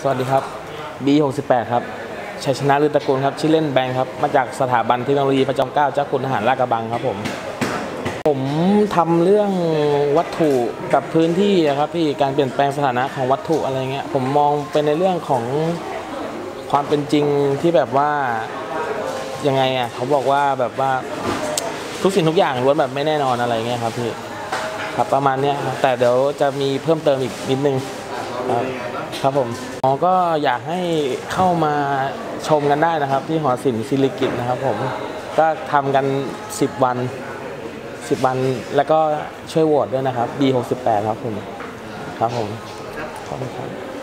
สวัสดีครับ B68 ครับชัยชนะฤตระกูลครับชื่อเล่นแบงค์ครับมาจากสถาบันเทคโนโลยีพระจอมเกล้าเจ้าคุณทหารลาดกระบังครับผมทำเรื่องวัตถุกับพื้นที่ครับพี่การเปลี่ยนแปลงสถานะของวัตถุอะไรเงี้ยผมมองเป็นในเรื่องของความเป็นจริงที่แบบว่ายังไงอ่ะเขาบอกว่าแบบว่าทุกสิ่งทุกอย่างล้วนแบบไม่แน่นอนอะไรเงี้ยครับพี่ครับประมาณเนี้ยแต่เดี๋ยวจะมีเพิ่มเติมอีกนิดนึงครับผมก็อยากให้เข้ามาชมกันได้นะครับที่หอศิลป์ศิริกิติ์นะครับผมก็ทำกัน10 วันแล้วก็ช่วยโหวตด้วยนะครับ B68 ครับผมขอบคุณครับ